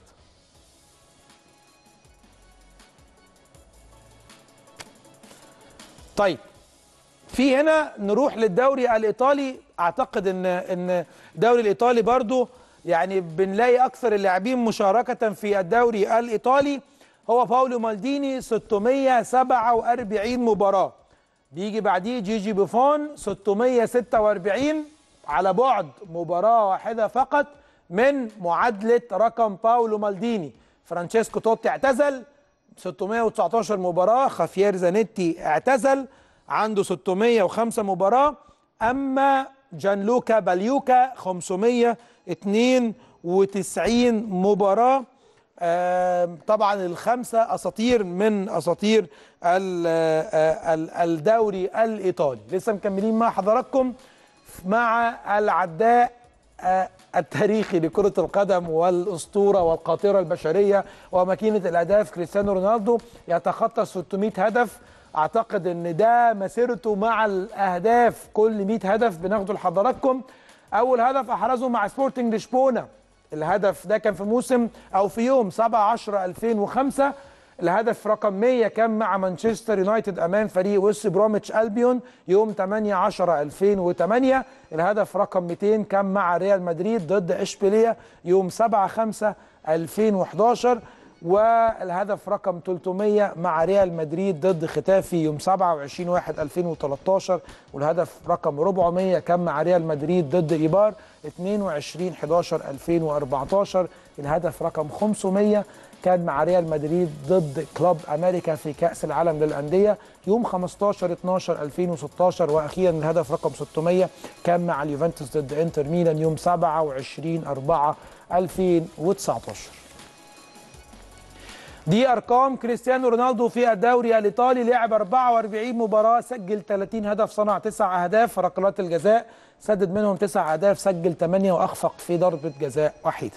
طيب، في هنا نروح للدوري الإيطالي. أعتقد إن إن الدوري الإيطالي برضو يعني بنلاقي أكثر اللاعبين مشاركة في الدوري الإيطالي هو باولو مالديني ستمية وسبعة وأربعين مباراة. بيجي بعديه جيجي بوفون ستمية وستة وأربعين، على بعد مباراة واحدة فقط من معادلة رقم باولو مالديني. فرانشيسكو توتي اعتزل ستمية وتسعتاشر مباراة، خافير زانيتي اعتزل عنده ستمية وخمسة مباراة، أما جانلوكا باليوكا خمسمية واتنين وتسعين مباراة. آه طبعا الخمسة أساطير من أساطير الدوري الإيطالي. لسه مكملين مع حضراتكم مع العداء آه التاريخي لكرة القدم والأسطورة والقاطرة البشرية وماكينة الأهداف كريستيانو رونالدو، يتخطى ستمية هدف. أعتقد أن ده مسيرته مع الأهداف، كل مية هدف بناخده لحضراتكم. أول هدف أحرزه مع سبورتنج لشبونة، الهدف ده كان في موسم أو في يوم سبعة عشرة ألفين وخمسة. الهدف رقم مية كان مع مانشستر يونايتد أمام فريق ويست بروميتش ألبيون يوم تمانية عشرة ألفين وتمانية. الهدف رقم ميتين كان مع ريال مدريد ضد إشبيلية يوم سبعة خمسة ألفين وحداشر. والهدف رقم تلتمية مع ريال مدريد ضد ختافي يوم سبعة وعشرين واحد ألفين وتلتاشر. والهدف رقم أربعمية كان مع ريال مدريد ضد إيبار اتنين وعشرين حداشر ألفين وأربعتاشر. الهدف رقم خمسمية كان مع ريال مدريد ضد كلوب أمريكا في كأس العالم للأندية يوم خمستاشر اتناشر ألفين وستاشر. وأخيرا الهدف رقم ستمية كان مع اليوفنتوس ضد انتر ميلان يوم سبعة وعشرين أربعة ألفين وتسعتاشر. دي أرقام كريستيانو رونالدو في الدوري الإيطالي. لعب أربعة وأربعين مباراة، سجل تلاتين هدف، صنع تسع أهداف، ركلات الجزاء سدد منهم تسع أهداف، سجل ثمانية وأخفق في ضربة جزاء وحيدة.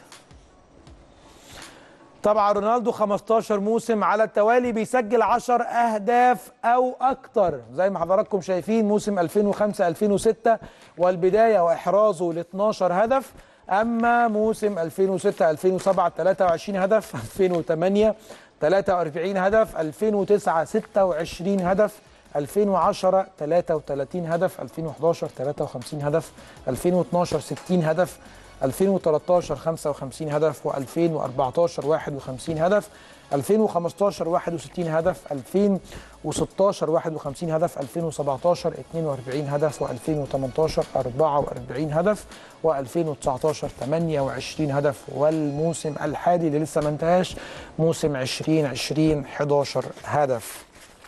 طبعا رونالدو خمستاشر موسم على التوالي بيسجل عشر أهداف أو أكتر زي ما حضراتكم شايفين، موسم ألفين وخمسة ألفين وستة والبداية وإحرازه ل اتناشر هدف. أما موسم ألفين وستة ألفين وسبعة تلاتة وعشرين هدف، ألفين وتمانية تلاتة وأربعين هدف، ألفين وتسعة ستة وعشرين هدف، ألفين وعشرة تلاتة وتلاتين هدف، ألفين وحداشر تلاتة وخمسين هدف، ألفين واتناشر ستين هدف، ألفين وتلتاشر خمسة وخمسين هدف، وألفين وأربعتاشر واحد وخمسين هدف، ألفين وخمستاشر واحد وستين هدف، ألفين وستاشر واحد وخمسين هدف، ألفين وسبعتاشر اتنين وأربعين هدف، وألفين وتمنتاشر أربعة وأربعين هدف، وألفين وتسعتاشر تمانية وعشرين هدف، والموسم الحالي اللي لسه ما انتهاش موسم ألفين وعشرين حداشر هدف.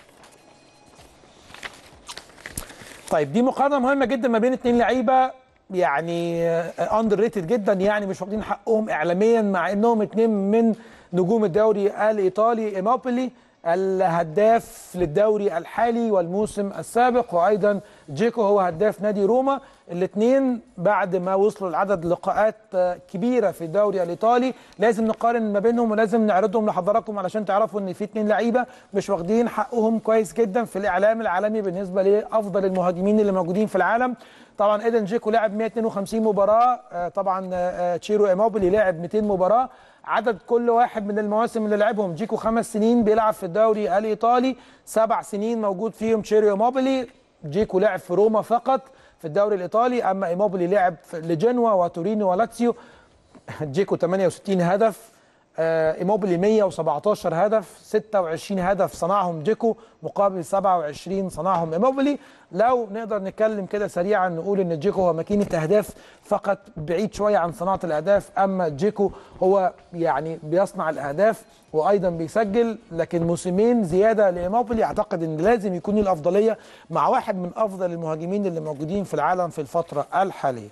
طيب دي مقارنه مهمه جدا ما بين اثنين لعيبه يعني اندر ريتد جدا، يعني مش واخدين حقهم اعلاميا، مع انهم اثنين من نجوم الدوري الايطالي. ايموبيلي الهداف للدوري الحالي والموسم السابق، وايضا جيكو هو هداف نادي روما. الاثنين بعد ما وصلوا لعدد لقاءات كبيره في الدوري الايطالي لازم نقارن ما بينهم ولازم نعرضهم لحضراتكم علشان تعرفوا ان في اثنين لعيبه مش واخدين حقهم كويس جدا في الاعلام العالمي بالنسبه لافضل المهاجمين اللي موجودين في العالم. طبعا ايدن جيكو لعب مية واتنين وخمسين مباراه، طبعا تشيرو ايموبيلي لعب ميتين مباراه. عدد كل واحد من المواسم اللي لعبهم. جيكو خمس سنين بيلعب في الدوري الايطالي، سبع سنين موجود فيهم تشيريو موبيلي. جيكو لعب في روما فقط في الدوري الايطالي، اما ايموبيلي لعب لجنوا وتورينو ولاتسيو. جيكو ثمانية وستين هدف، ايموبيلي مية وسبعتاشر هدف، ستة وعشرين هدف صنعهم جيكو مقابل سبعة وعشرين صنعهم ايموبيلي. لو نقدر نتكلم كده سريعا نقول ان جيكو هو ماكينه اهداف فقط، بعيد شويه عن صناعه الاهداف، اما جيكو هو يعني بيصنع الاهداف وايضا بيسجل. لكن موسمين زياده لايموبيلي اعتقد ان لازم يكون الافضليه مع واحد من افضل المهاجمين اللي موجودين في العالم في الفتره الحاليه.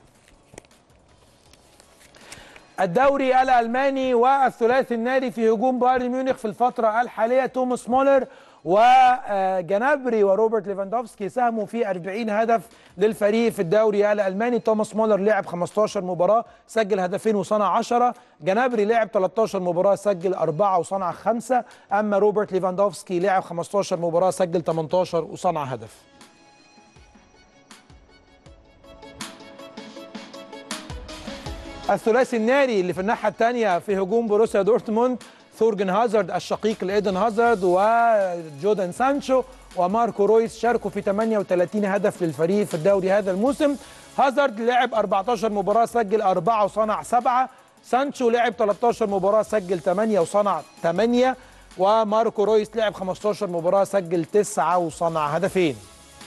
الدوري الألماني والثلاثي الناري في هجوم بايرن ميونخ في الفترة الحالية. توماس مولر وجنابري وروبرت ليفاندوفسكي ساهموا في أربعين هدف للفريق في الدوري الألماني. توماس مولر لعب خمستاشر مباراة سجل هدفين وصنع عشرة، جنابري لعب تلتاشر مباراة سجل أربعة وصنع خمسة، أما روبرت ليفاندوفسكي لعب خمستاشر مباراة سجل تمنتاشر وصنع هدف. الثلاثي الناري اللي في الناحيه الثانيه في هجوم بروسيا دورتموند، ثورجن هازارد الشقيق لايدن هازارد وجودان سانشو وماركو رويس شاركوا في ثمانية وثلاثين هدف للفريق في الدوري هذا الموسم. هازارد لعب أربعتاشر مباراه سجل أربعة وصنع سبعة، سانشو لعب تلتاشر مباراه سجل ثمانية وصنع ثمانية، وماركو رويس لعب خمستاشر مباراه سجل تسعة وصنع هدفين.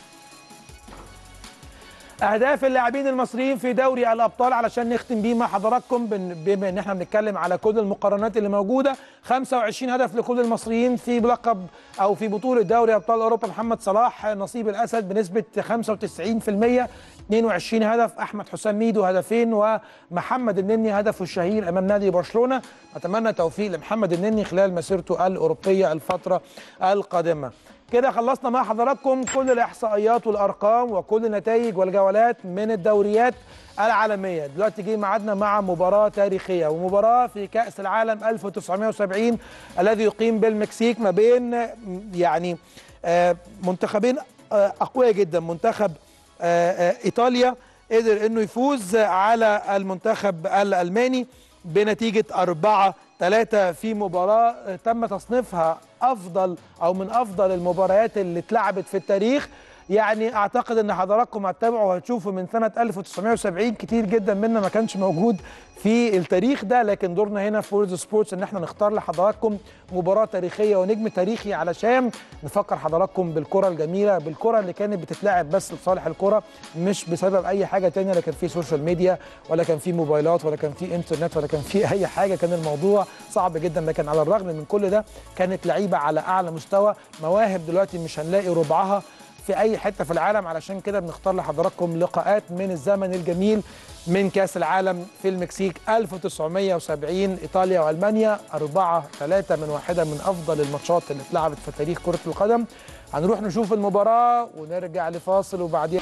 اهداف اللاعبين المصريين في دوري الابطال علشان نختم بيه مع حضراتكم، بما ان احنا بنتكلم على كل المقارنات اللي موجوده. خمسة وعشرين هدف لكل المصريين في لقب او في بطوله دوري ابطال اوروبا. محمد صلاح نصيب الاسد بنسبه خمسة وتسعين بالمية، اثنين وعشرين هدف. احمد حسام ميدو هدفين، ومحمد النني هدفه الشهير امام نادي برشلونه. اتمنى توفيق لمحمد النني خلال مسيرته الاوروبيه الفتره القادمه. كده خلصنا مع حضراتكم كل الاحصائيات والارقام وكل النتائج والجولات من الدوريات العالميه. دلوقتي جه ميعادنا مع مباراه تاريخيه ومباراه في كاس العالم ألف وتسعمائة وسبعين الذي يقيم بالمكسيك ما بين يعني منتخبين اقوياء جدا. منتخب ايطاليا قدر انه يفوز على المنتخب الالماني بنتيجه أربعة ثلاثة في مباراه تم تصنيفها افضل او من افضل المباريات اللي اتلعبت في التاريخ. يعني اعتقد ان حضراتكم هتتابعوا وهتشوفوا من سنه ألف وتسعمائة وسبعين كتير جدا منا ما كانش موجود في التاريخ ده، لكن دورنا هنا في وورلد سبورتس ان احنا نختار لحضراتكم مباراه تاريخيه ونجم تاريخي علشان نفكر حضراتكم بالكره الجميله، بالكره اللي كانت بتتلعب بس لصالح الكره مش بسبب اي حاجه ثانيه، لا كان في سوشيال ميديا ولا كان في موبايلات ولا كان في انترنت ولا كان في اي حاجه. كان الموضوع صعب جدا، لكن على الرغم من كل ده كانت لعيبه على اعلى مستوى، مواهب دلوقتي مش هنلاقي ربعها في اي حته في العالم. علشان كده بنختار لحضراتكم لقاءات من الزمن الجميل من كاس العالم في المكسيك ألف وتسعمائة وسبعين. ايطاليا والمانيا أربعة ثلاثة من واحده من افضل الماتشات اللي اتلعبت في تاريخ كره القدم. هنروح نشوف المباراه ونرجع لفاصل وبعدين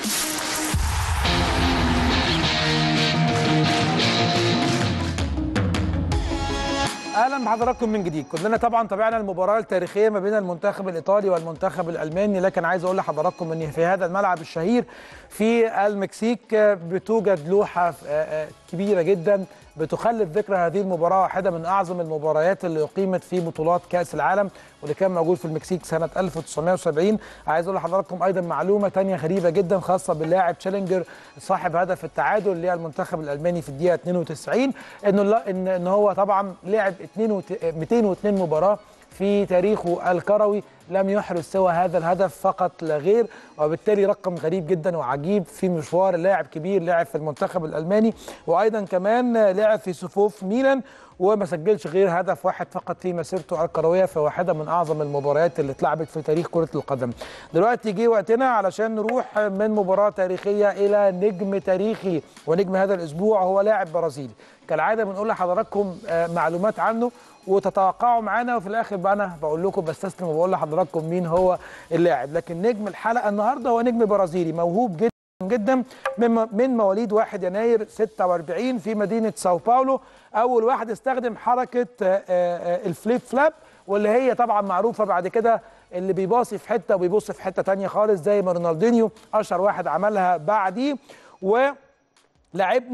اهلا بحضراتكم من جديد. كلنا طبعا تابعنا المباراه التاريخيه ما بين المنتخب الايطالي والمنتخب الالماني، لكن عايز اقول لحضراتكم ان في هذا الملعب الشهير في المكسيك بتوجد لوحه كبيره جدا بتخلد ذكرى هذه المباراه، واحده من اعظم المباريات اللي اقيمت في بطولات كاس العالم واللي كان موجود في المكسيك سنه ألف وتسعمائة وسبعين. عايز اقول لحضراتكم ايضا معلومه ثانيه غريبه جدا خاصه باللاعب تشيلنجر صاحب هدف التعادل للمنتخب الالماني في الدقيقه اثنين وتسعين، انه ان ان هو طبعا لعب مئتين واثنين مباراه في تاريخه الكروي لم يحرز سوى هذا الهدف فقط لا غير، وبالتالي رقم غريب جدا وعجيب في مشوار لاعب كبير لعب في المنتخب الالماني وايضا كمان لعب في صفوف ميلان وما سجلش غير هدف واحد فقط في مسيرته الكرويه في واحده من اعظم المباريات اللي اتلعبت في تاريخ كره القدم. دلوقتي جه وقتنا علشان نروح من مباراه تاريخيه الى نجم تاريخي، ونجم هذا الاسبوع هو لاعب برازيلي. كالعاده بنقول لحضراتكم معلومات عنه وتتوقعوا معانا، وفي الاخر بقى انا بقول لكم بستسلم وبقول لحضراتكم مين هو اللاعب. لكن نجم الحلقه النهارده هو نجم برازيلي موهوب جدا جدا من مواليد واحد يناير ستة وأربعين في مدينه ساو باولو. اول واحد استخدم حركه الفليب فلاب، واللي هي طبعا معروفه بعد كده اللي بيباصي في حته وبيبص في حته ثانيه خالص زي ما رونالدينيو اشهر واحد عملها بعديه. ولعبنا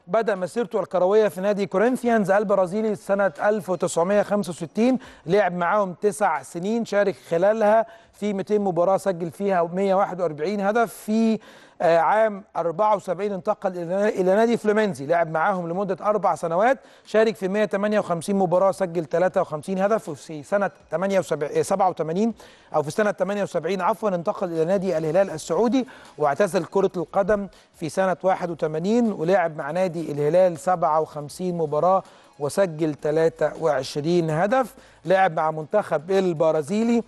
بدأ مسيرته الكروية في نادي كورنثيانز البرازيلي سنة ألف وتسعمائة وخمسة وستين، لعب معاهم تسع سنين، شارك خلالها في مئتين مباراة، سجل فيها مئة وواحد وأربعين هدف. في عام أربعة وسبعين انتقل إلى نادي فلومينزي، لعب معاهم لمدة أربع سنوات، شارك في مئة وثمانية وخمسين مباراة، سجل ثلاثة وخمسين هدف. وفي سنة سبعة وثمانين أو في سنة ثمانية وسبعين عفوا انتقل إلى نادي الهلال السعودي، واعتزل كرة القدم في سنة واحد وثمانين، ولعب مع نادي الهلال سبعة وخمسين مباراة وسجل ثلاثة وعشرين هدف. لعب مع منتخب البرازيلي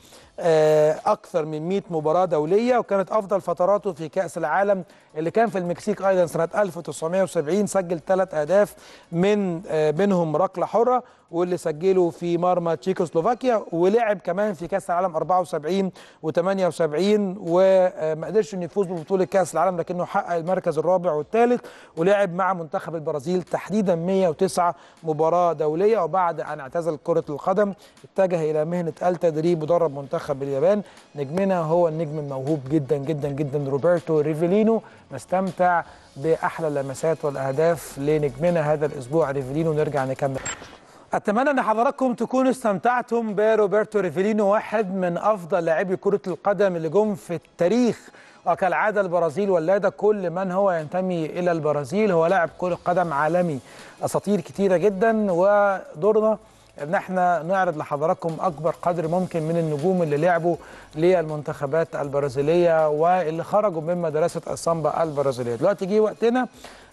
أكثر من مئة مباراة دولية، وكانت أفضل فتراته في كأس العالم اللي كان في المكسيك أيضا سنة ألف وتسعمائة وسبعين، سجل ثلاث أهداف من منهم ركلة حرة، واللي سجله في مرمى تشيكوسلوفاكيا. ولعب كمان في كأس العالم أربعة وسبعين وثمانية وسبعين، وما قدرش انه يفوز ببطولة كأس العالم لكنه حقق المركز الرابع والثالث. ولعب مع منتخب البرازيل تحديدا مئة وتسعة مباراة دولية، وبعد أن اعتزل كرة القدم اتجه إلى مهنة التدريب ودرب منتخب اليابان. نجمنا هو النجم الموهوب جدا جدا جدا روبرتو ريفيلينو. نستمتع بأحلى اللمسات والأهداف لنجمنا هذا الأسبوع ريفيلينو، ونرجع نكمل. أتمنى أن حضراتكم تكونوا استمتعتم بروبرتو ريفيلينو، واحد من أفضل لاعبي كرة القدم اللي جم في التاريخ. وكالعادة البرازيل ولادة كل من هو ينتمي إلى البرازيل، هو لاعب كرة قدم عالمي، أساطير كتيرة جدا، ودورنا ان احنا نعرض لحضراتكم اكبر قدر ممكن من النجوم اللي لعبوا للمنتخبات البرازيليه واللي خرجوا من مدرسه السامبا البرازيليه. دلوقتي جه وقتنا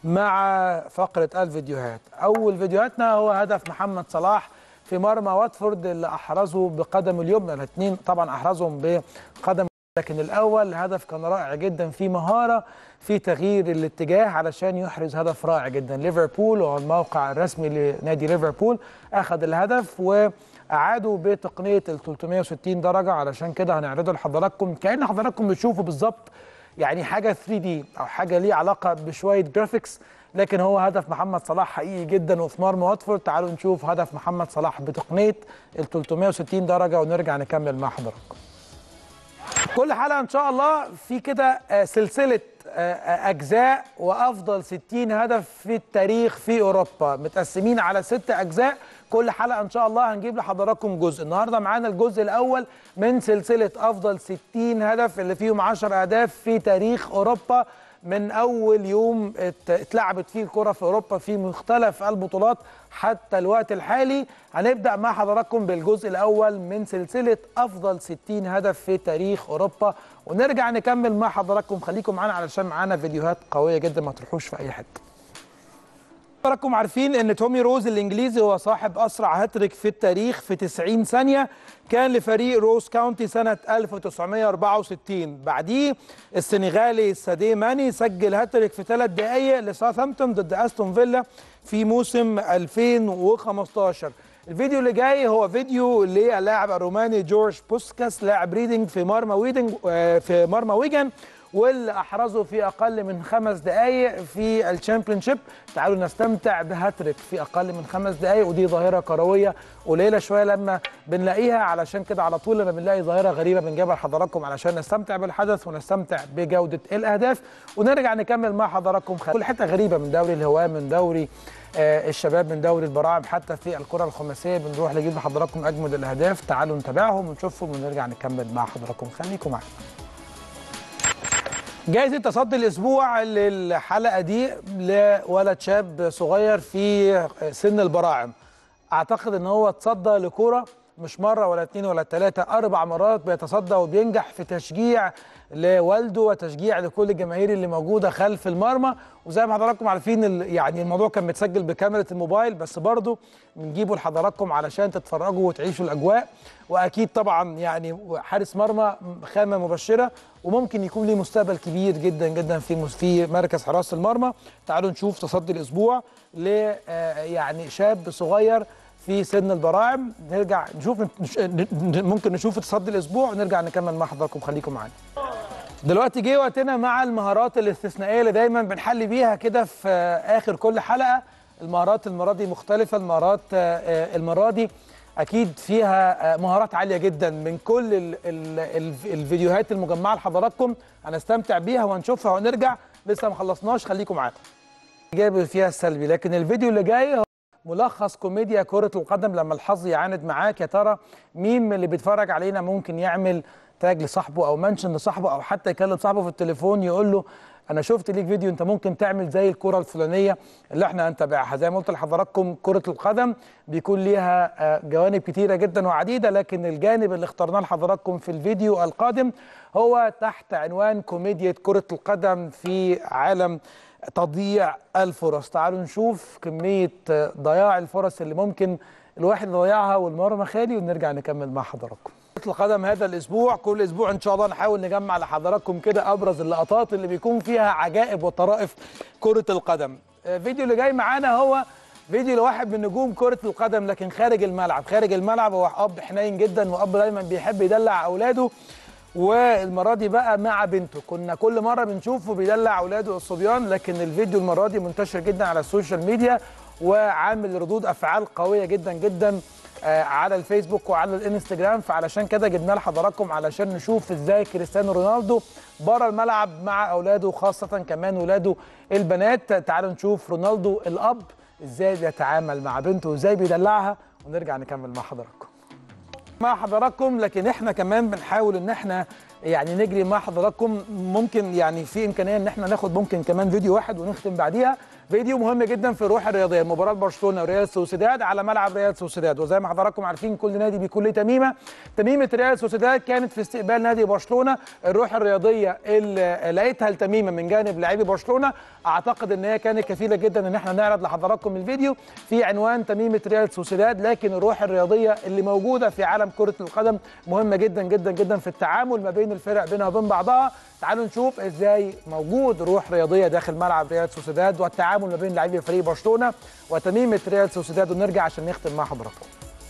مع فقره الفيديوهات. اول فيديوهاتنا هو هدف محمد صلاح في مرمى واتفورد اللي احرزه بقدمه اليمنى، الاثنين طبعا احرزهم بقدم، لكن الاول هدف كان رائع جدا، في مهاره في تغيير الاتجاه علشان يحرز هدف رائع جدا. ليفربول والموقع الرسمي لنادي ليفربول اخذ الهدف واعادوا بتقنيه ال ثلاثمائة وستين درجه، علشان كده هنعرضه لحضراتكم كأن حضراتكم بتشوفوا بالظبط يعني حاجه ثري دي او حاجه ليه علاقه بشويه جرافيكس، لكن هو هدف محمد صلاح حقيقي جدا وفي مرمى واتفورد. تعالوا نشوف هدف محمد صلاح بتقنيه ال ثلاثمائة وستين درجه ونرجع نكمل مع حضراتكم. كل حلقة إن شاء الله في كده سلسلة أجزاء وأفضل ستين هدف في التاريخ في أوروبا، متقسمين على ست أجزاء. كل حلقة إن شاء الله هنجيب لحضراتكم جزء. النهاردة معانا الجزء الأول من سلسلة أفضل ستين هدف اللي فيهم عشر أهداف في تاريخ أوروبا، من أول يوم اتلعبت فيه الكرة في أوروبا في مختلف البطولات حتى الوقت الحالي. هنبدأ مع حضراتكم بالجزء الأول من سلسلة أفضل ستين هدف في تاريخ أوروبا، ونرجع نكمل مع حضراتكم. خليكم معانا علشان معانا فيديوهات قوية جدا، ما تروحوش في أي حتة. حضراتكم عارفين ان تومي روز الانجليزي هو صاحب اسرع هاتريك في التاريخ في تسعين ثانيه، كان لفريق روز كاونتي سنه ألف وتسعمائة وأربعة وستين. بعديه السنغالي ساديو ماني سجل هاتريك في ثلاث دقائق لساوثهامبتون ضد استون فيلا في موسم ألفين وخمستاشر. الفيديو اللي جاي هو فيديو للاعب الروماني جورج بوسكاس، لاعب ريدنج في مرمى ويدنج في مرمى ويجن، واللي احرزه في اقل من خمس دقائق في الشامبيونشيب. تعالوا نستمتع بهاتريك في اقل من خمس دقائق، ودي ظاهره كرويه قليله شويه لما بنلاقيها، علشان كده على طول لما بنلاقي ظاهره غريبه بنجيبها لحضراتكم علشان نستمتع بالحدث ونستمتع بجوده الاهداف. ونرجع نكمل مع حضراتكم كل حته غريبه من دوري الهواه، من دوري آه الشباب، من دوري البراعم، حتى في الكره الخماسيه بنروح نجيب لحضراتكم اجمد الاهداف. تعالوا نتابعهم ونشوفهم ونرجع نكمل مع حضراتكم. خليكم معانا. جائزة تصدي الأسبوع للحلقة دي لولد شاب صغير في سن البراعم. أعتقد إن هو تصدى لكرة مش مرة ولا اتنين ولا تلاتة، أربع مرات بيتصدى وبينجح في تشجيع لوالده وتشجيع لكل الجماهير اللي موجودة خلف المرمى. وزي ما حضراتكم عارفين يعني الموضوع كان متسجل بكاميرا الموبايل، بس برضه بنجيبه لحضراتكم علشان تتفرجوا وتعيشوا الأجواء. وأكيد طبعا يعني حارس مرمى خامة مبشرة، وممكن يكون ليه مستقبل كبير جدا جدا في في مركز حراسة المرمى. تعالوا نشوف تصدي الأسبوع ل يعني شاب صغير في سن البراعم. نرجع نشوف ممكن نشوف تصدي الاسبوع ونرجع نكمل مع حضراتكم. خليكم معانا. دلوقتي جه وقتنا مع المهارات الاستثنائيه اللي دايما بنحلي بيها كده في اخر كل حلقه. المهارات المره دي مختلفه، المهارات المره دي اكيد فيها مهارات عاليه جدا من كل ال ال ال الفيديوهات المجمعه لحضراتكم. هنستمتع بيها وهنشوفها ونرجع، لسه ما خلصناش، خليكم معانا. جايب فيها السلبي. لكن الفيديو اللي جاي هو ملخص كوميديا كرة القدم لما الحظ يعاند معاك. يا ترى مين من اللي بيتفرج علينا ممكن يعمل تاج لصاحبه او منشن لصاحبه او حتى يكلم صاحبه في التليفون يقول له انا شفت ليك فيديو انت ممكن تعمل زي الكرة الفلانية اللي احنا هنتابعها. زي ما قلت لحضراتكم كرة القدم بيكون ليها جوانب كتيرة جدا وعديدة، لكن الجانب اللي اخترناه لحضراتكم في الفيديو القادم هو تحت عنوان كوميديا كرة القدم في عالم تضييع الفرص. تعالوا نشوف كمية ضياع الفرص اللي ممكن الواحد يضيعها والمرمى خالي ونرجع نكمل مع حضراتكم. كرة القدم هذا الاسبوع كل اسبوع ان شاء الله نحاول نجمع لحضراتكم كده ابرز اللقطات اللي بيكون فيها عجائب وطرائف كرة القدم. الفيديو اللي جاي معانا هو فيديو لواحد من نجوم كرة القدم لكن خارج الملعب. خارج الملعب هو اب حنين جدا واب دايما بيحب يدلع اولاده، والمره دي بقى مع بنته. كنا كل مره بنشوفه بيدلع اولاده الصبيان، لكن الفيديو المره دي منتشر جدا على السوشيال ميديا وعامل ردود افعال قويه جدا جدا على الفيسبوك وعلى الانستجرام. فعلشان كده جبناه لحضراتكم علشان نشوف ازاي كريستيانو رونالدو بره الملعب مع اولاده، خاصه كمان اولاده البنات. تعالوا نشوف رونالدو الاب ازاي بيتعامل مع بنته وازاي بيدلعها ونرجع نكمل مع حضراتكم. مع حضراتكم لكن احنا كمان بنحاول ان احنا يعني نجري مع حضراتكم. ممكن يعني في امكانيه ان احنا ناخد ممكن كمان فيديو واحد ونختم بعديها. فيديو مهم جدا في الروح الرياضيه، مباراه برشلونه وريال سوسيداد على ملعب ريال سوسيداد. وزي ما حضراتكم عارفين كل نادي بيكون له تميمه. تميمه ريال سوسيداد كانت في استقبال نادي برشلونه. الروح الرياضيه اللي لقيتها التميمه من جانب لاعبي برشلونه اعتقد ان هي كانت كفيله جدا ان احنا نعرض لحضراتكم الفيديو في عنوان تميمه ريال سوسيداد. لكن الروح الرياضيه اللي موجوده في عالم كره القدم مهمه جدا جدا جدا في التعامل ما بين الفرق بينها وبين بعضها. تعالوا نشوف ازاي موجود روح رياضيه داخل ملعب ريال سوسيداد والتعامل ما بين لاعبي فريق برشلونه وتميمه ريال سوسيداد، ونرجع عشان نختم مع حضراتكم.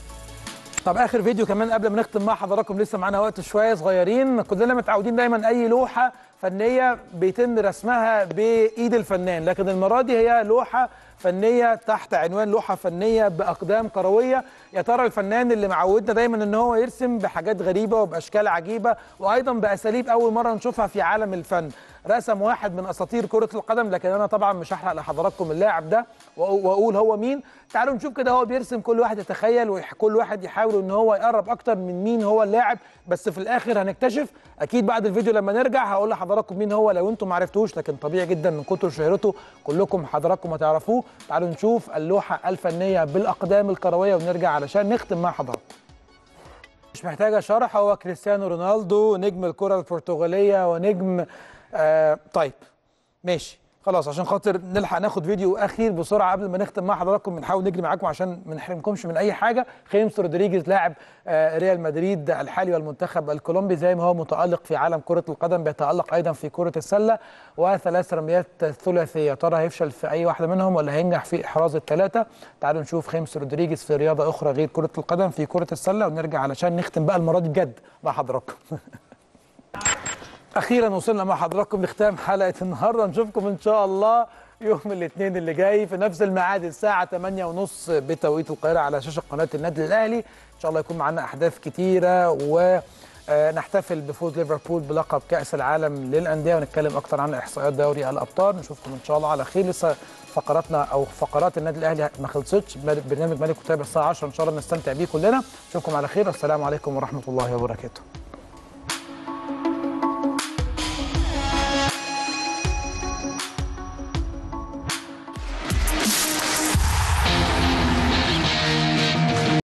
طب اخر فيديو كمان قبل ما نختم مع حضراتكم، لسه معانا وقت شويه صغيرين. كلنا متعودين دايما اي لوحه فنيه بيتم رسمها بايد الفنان، لكن المره دي هي لوحه فنيه تحت عنوان لوحه فنيه باقدام كرويه. يا ترى الفنان اللي معودنا دايما ان هو يرسم بحاجات غريبه وباشكال عجيبه وايضا باساليب اول مره نشوفها في عالم الفن، رسم واحد من اساطير كره القدم. لكن انا طبعا مش هحرق لحضراتكم اللاعب ده واقول هو مين. تعالوا نشوف كده هو بيرسم، كل واحد يتخيل وكل واحد يحاول ان هو يقرب اكتر من مين هو اللاعب، بس في الاخر هنكتشف اكيد بعد الفيديو لما نرجع هقول لحضراتكم مين هو لو انتم ما عرفتوش، لكن طبيعي جدا من كتر شهرته كلكم حضراتكم هتعرفوه. تعالوا نشوف اللوحه الفنيه بالاقدام الكرويه ونرجع علشان نختم مع حضراتكم. مش محتاجه شرح، هو كريستيانو رونالدو نجم الكره البرتغاليه ونجم آه طيب ماشي خلاص. عشان خاطر نلحق ناخد فيديو اخير بسرعه قبل ما نختم مع حضراتكم، بنحاول نجري معاكم عشان ما نحرمكمش من اي حاجه. خيمس رودريجيز لاعب آه ريال مدريد الحالي والمنتخب الكولومبي، زي ما هو متالق في عالم كره القدم بيتالق ايضا في كره السله وثلاث رميات ثلاثيه. ترى هيفشل في اي واحده منهم ولا هينجح في احراز الثلاثه؟ تعالوا نشوف خيمس رودريجيز في رياضه اخرى غير كره القدم في كره السله ونرجع علشان نختم بقى المره دي بجد مع حضراتكم. أخيرا وصلنا مع حضراتكم لختام حلقة النهارده. نشوفكم إن شاء الله يوم الاثنين اللي جاي في نفس الميعاد الساعة ثمانية وثلاثين بتوقيت القاهرة على شاشة قناة النادي الأهلي. إن شاء الله يكون معنا أحداث كتيرة ونحتفل بفوز ليفربول بلقب كأس العالم للأندية ونتكلم أكتر عن إحصائيات دوري الأبطال. نشوفكم إن شاء الله على خير. لسه فقراتنا أو فقرات النادي الأهلي ما خلصتش. برنامج ملك وتابع الساعة عشرة إن شاء الله نستمتع بيه كلنا. نشوفكم على خير. السلام عليكم ورحمة الله وبركاته.